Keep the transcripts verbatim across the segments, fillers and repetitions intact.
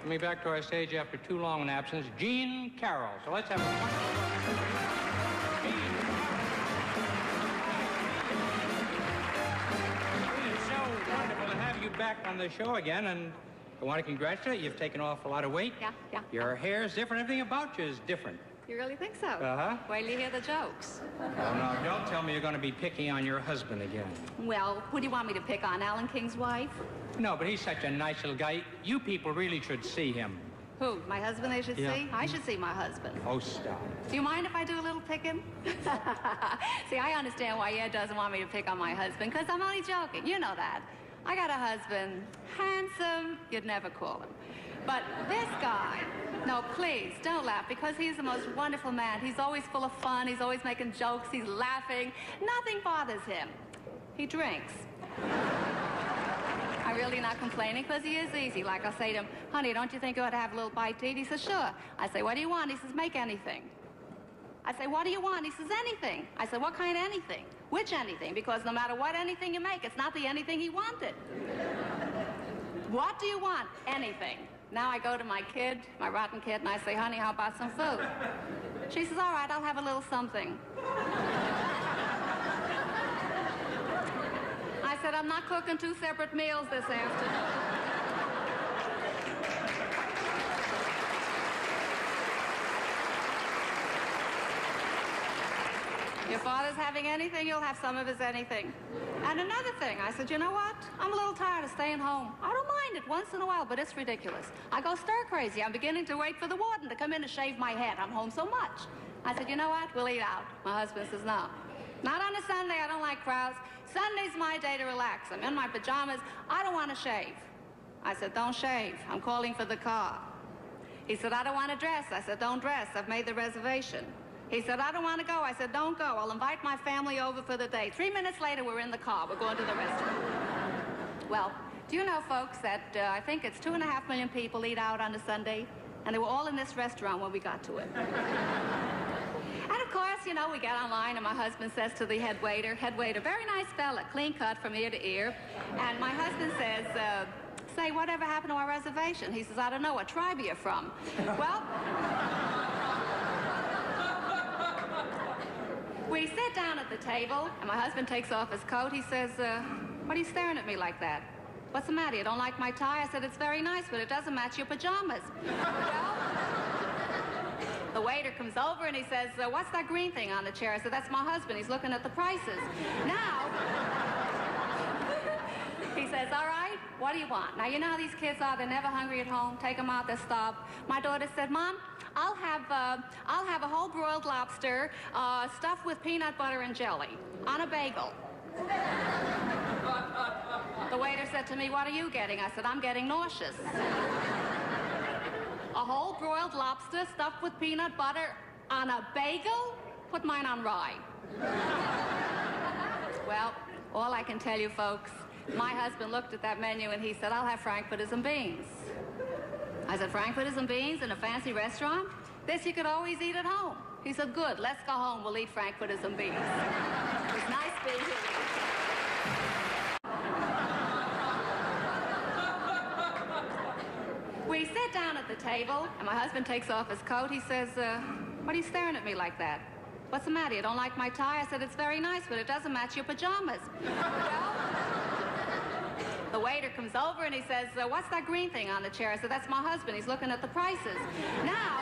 welcome me back to our stage after too long an absence, Jean Carroll. So let's have a wonderful Jean Carroll. It's so wonderful to have you back on the show again, and I want to congratulate you. You've taken off a lot of weight. Yeah, yeah. Your hair's different. Everything about you is different. You really think so? Uh-huh. Wait till you hear the jokes. Oh, no, don't tell me you're going to be picking on your husband again. Well, who do you want me to pick on, Alan King's wife? No, but he's such a nice little guy. You people really should see him. Who? My husband they should Yeah. see? I should see my husband. Oh, stop. Do you mind if I do a little picking? See, I understand why Ed doesn't want me to pick on my husband, because I'm only joking. You know that. I got a husband, handsome, you'd never call him. But this guy, no, please, don't laugh, because he's the most wonderful man. He's always full of fun. He's always making jokes. He's laughing. Nothing bothers him. He drinks. I'm really not complaining, because he is easy. Like I'll say to him, honey, don't you think you ought to have a little bite to eat? He says, sure. I say, what do you want? He says, make anything. I say, what do you want? He says, anything. I say, what kind of anything? Which anything? Because no matter what anything you make, it's not the anything he wanted. What do you want? Anything. Now I go to my kid, my rotten kid, and I say, honey, how about some food? She says, all right, I'll have a little something. I said, I'm not cooking two separate meals this afternoon. Your father's having anything, you'll have some of his anything. And another thing, I said, you know what? I'm a little tired of staying home. I don't mind it once in a while, but it's ridiculous. I go stir crazy. I'm beginning to wait for the warden to come in to shave my head. I'm home so much. I said, you know what? We'll eat out. My husband says, no. Not on a Sunday. I don't like crowds. Sunday's my day to relax. I'm in my pajamas. I don't want to shave. I said, don't shave. I'm calling for the car. He said, I don't want to dress. I said, don't dress. I've made the reservation. He said, I don't want to go. I said, don't go. I'll invite my family over for the day. Three minutes later, we're in the car. We're going to the restaurant. Well, do you know, folks, that uh, I think it's two and a half million people eat out on a Sunday, and they were all in this restaurant when we got to it. And of course, you know, we get online, and my husband says to the head waiter, head waiter, very nice fella, clean cut from ear to ear. And my husband says, uh, say, whatever happened to our reservation? He says, I don't know, what tribe are you from? Well... We sit down at the table, and my husband takes off his coat. He says, uh, what are you staring at me like that? What's the matter? You don't like my tie? I said, it's very nice, but it doesn't match your pajamas. Well, the waiter comes over, and he says, uh, what's that green thing on the chair? I said, that's my husband. He's looking at the prices. Now, he says, all right, what do you want? Now, you know how these kids are. They're never hungry at home. Take them out, they stop. My daughter said, Mom, I'll have, uh, I'll have a whole broiled lobster uh, stuffed with peanut butter and jelly on a bagel. The waiter said to me, what are you getting? I said, I'm getting nauseous. A whole broiled lobster stuffed with peanut butter on a bagel? Put mine on rye. Well, all I can tell you, folks, my husband looked at that menu and he said, I'll have Frankfurters and beans. I said, Frankfurters and beans in a fancy restaurant? This you could always eat at home. He said, good, let's go home. We'll eat Frankfurters and beans. It was nice being here. We sit down at the table, and my husband takes off his coat. He says, uh, what are you staring at me like that? What's the matter? You don't like my tie? I said, it's very nice, but it doesn't match your pajamas. Well, the waiter comes over, and he says, uh, what's that green thing on the chair? I said, that's my husband. He's looking at the prices. Now,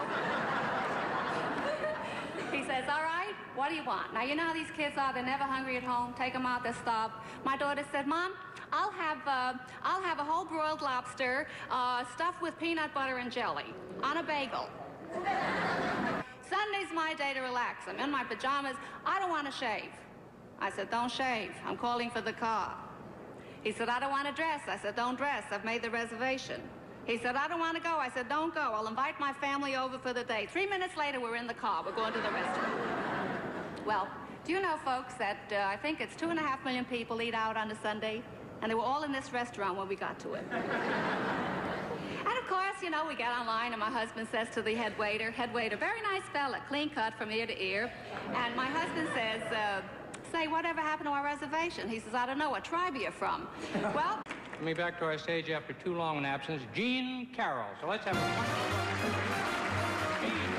he says, all right, what do you want? Now, you know how these kids are. They're never hungry at home. Take them out, they stop. My daughter said, Mom, I'll have, uh, I'll have a whole broiled lobster uh, stuffed with peanut butter and jelly on a bagel. Sunday's my day to relax. I'm in my pajamas. I don't want to shave. I said, don't shave. I'm calling for the car. He said, I don't want to dress. I said, don't dress. I've made the reservation. He said, I don't want to go. I said, don't go. I'll invite my family over for the day. Three minutes later, we're in the car. We're going to the restaurant. Well, do you know, folks, that uh, I think it's two and a half million people eat out on a Sunday, and they were all in this restaurant when we got to it. And of course, you know, we get online, and my husband says to the head waiter, head waiter, very nice fella, clean cut from ear to ear. And my husband says, uh, say, whatever happened to our reservation? He says, I don't know, what tribe are you from? Well... coming back to our stage after too long an absence, Jean Carroll. So let's have a Jean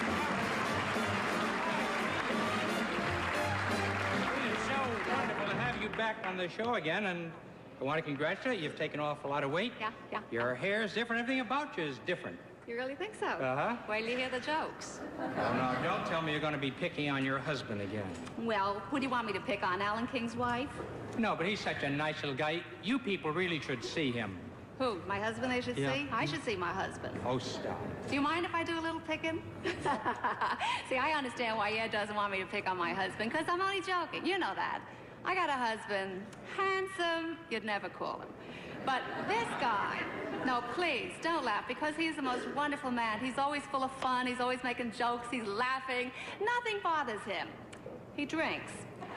Carroll. It's so wonderful to have you back on the show again, and I want to congratulate you. You've taken off a lot of weight. Yeah, yeah. Your hair's different. Everything about you is different. You really think so? Uh-huh. Wait till you hear the jokes. Oh, no, don't tell me you're going to be picking on your husband again. Well, who do you want me to pick on, Alan King's wife? No, but he's such a nice little guy. You people really should see him. Who? My husband they should Yeah. see? I should see my husband. Oh, stop. Do you mind if I do a little picking? See, I understand why Ed doesn't want me to pick on my husband, because I'm only joking. You know that. I got a husband, handsome, you'd never call him. But this guy, no, please, don't laugh, because he's the most wonderful man. He's always full of fun. He's always making jokes. He's laughing. Nothing bothers him. He drinks.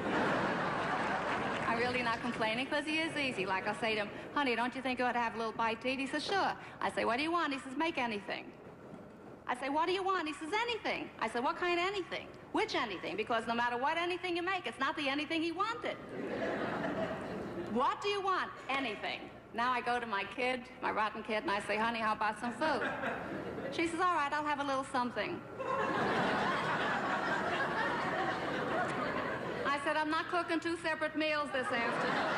I'm really not complaining, because he is easy. Like I say to him, honey, don't you think you ought to have a little bite to eat? He says, sure. I say, what do you want? He says, make anything. I say, what do you want? He says, anything. I say, what kind of anything? Which anything? Because no matter what anything you make, it's not the anything he wanted. What do you want? Anything. Now I go to my kid, my rotten kid, and I say, honey, how about some food? She says, all right, I'll have a little something. I said, I'm not cooking two separate meals this afternoon.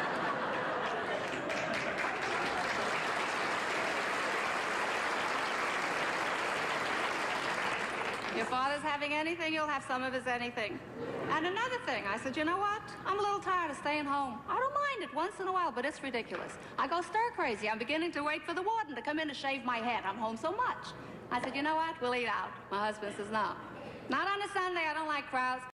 Your father's having anything, you'll have some of his anything. And another thing, I said, you know what? I'm a little tired of staying home. I don't mind it once in a while, but it's ridiculous. I go stir crazy. I'm beginning to wait for the warden to come in to shave my head. I'm home so much. I said, you know what? We'll eat out. My husband says, no. Not on a Sunday. I don't like crowds.